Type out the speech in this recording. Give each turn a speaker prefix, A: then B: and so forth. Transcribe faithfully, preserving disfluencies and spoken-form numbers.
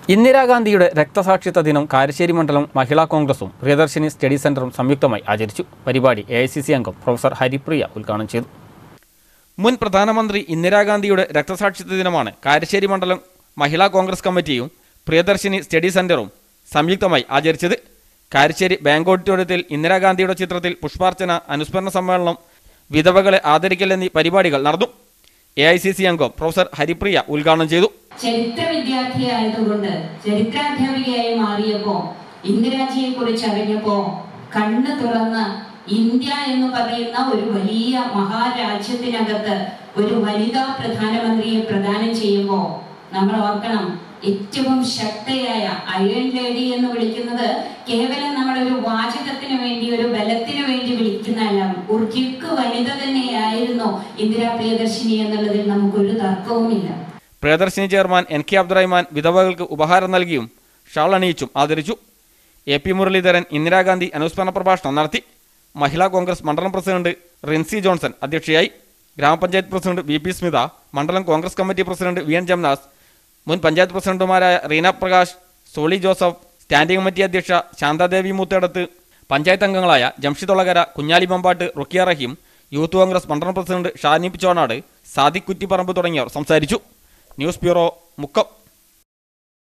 A: ഇന്ദിരാഗാന്ധിയുടെ രക്തസാക്ഷിത്വ ദിനം കാരശ്ശേരി മണ്ഡലം മഹിളാ കോൺഗ്രസും പ്രിയദർശിനി സ്റ്റഡി സെന്ററും സംയുക്തമായി ആചരിച്ചു. പരിപാടി എ ഐ സി സി അംഗം പ്രൊഫസർ ഹരിപ്രിയ ഉദ്ഘാടനം ചെയ്തു. മുൻ പ്രധാനമന്ത്രി ഇന്ദിരാഗാന്ധിയുടെ രക്തസാക്ഷിത്വ ദിനമാണ് കാരശ്ശേരി മണ്ഡലം മഹിളാ കോൺഗ്രസ് കമ്മിറ്റിയും പ്രിയദർശിനി സ്റ്റഡി സെന്ററും സംയുക്തമായി ആചരിച്ചത്. കാരശ്ശേരി ബാങ്ക് ഓഡിറ്റോറിയത്തിൽ ഇന്ദിരാഗാന്ധിയുടെ ചിത്രത്തിൽ പുഷ്പാർച്ചന, അനുസ്മരണ സമ്മേളനം, വിധവകളെ ആദരിക്കൽ എന്നീ പരിപാടികൾ നടന്നു. എ ഐ സി സി അംഗം പ്രൊഫസർ ഹരിപ്രിയ ഉദ്ഘാടനം ചെയ്തു.
B: ചരിത്ര വിദ്യാർത്ഥിയായതുകൊണ്ട് ചരിത്രാധ്യാപികയായി മാറിയപ്പോ ഇന്ദിരാജിയെ കുറിച്ച് അറിഞ്ഞപ്പോ കണ്ണ് തുറന്ന് ഇന്ത്യ എന്ന് പറയുന്ന ഒരു വലിയ മഹാരാജ്യത്തിനകത്ത് ഒരു വനിതാ പ്രധാനമന്ത്രിയെ പ്രദാനം ചെയ്യുമ്പോ നമ്മൾ ഓർക്കണം, ഏറ്റവും ശക്തയായ അയൺ ലേഡി എന്ന് വിളിക്കുന്നത് കേവലം നമ്മളൊരു വാചകത്തിന് വേണ്ടി, ഒരു ബലത്തിന് വേണ്ടി വിളിക്കുന്നതല്ല. ഉർക്കിക്ക് വനിത തന്നെയായിരുന്നു ഇന്ദിരാ പ്രിയദർശിനി എന്നുള്ളതിൽ നമുക്കൊരു തർക്കവുമില്ല.
A: Priyadarshini chairman N K Abdurahman വിധവകൾക്ക് ഉപഹാരം നൽകിയും ഷാൾ അണിയിച്ചും ആദരിച്ചു. എ പി മുരളീധരൻ ഇന്ദിരാഗാന്ധി അനുസ്മരണ പ്രഭാഷണം നടത്തി. മഹിളാ കോൺഗ്രസ് മണ്ഡലം പ്രസിഡന്റ് റിൻസി ജോൺസൺ അധ്യക്ഷയായി. ഗ്രാമപഞ്ചായത്ത് പ്രസിഡന്റ് വി പി സ്മിത, മണ്ഡലം Congress committee president V N Jamnas, മുൻ പഞ്ചായത്ത് പ്രസിഡന്റുമാരായ റീന പ്രകാശ്, സോളി ജോസഫ്, സ്റ്റാൻഡിംഗ് കമ്മിറ്റി അധ്യക്ഷ ശാന്താദേവി മൂത്തേടത്ത്, പഞ്ചായത്ത് അംഗങ്ങളായ ജംഷിദ് ഒളകര, കുഞ്ഞാലി മമ്പാട്ട്, റുക്കിയ റഹീം, യൂത്ത് കോൺഗ്രസ് മണ്ഡലം പ്രസിഡന്റ് ഷാനിബ് ചോണാട്, സാദിഖ് കുറ്റിപ്പറമ്പ് തുടങ്ങിയവർ സംസാരിച്ചു. News bureau, Mukkam.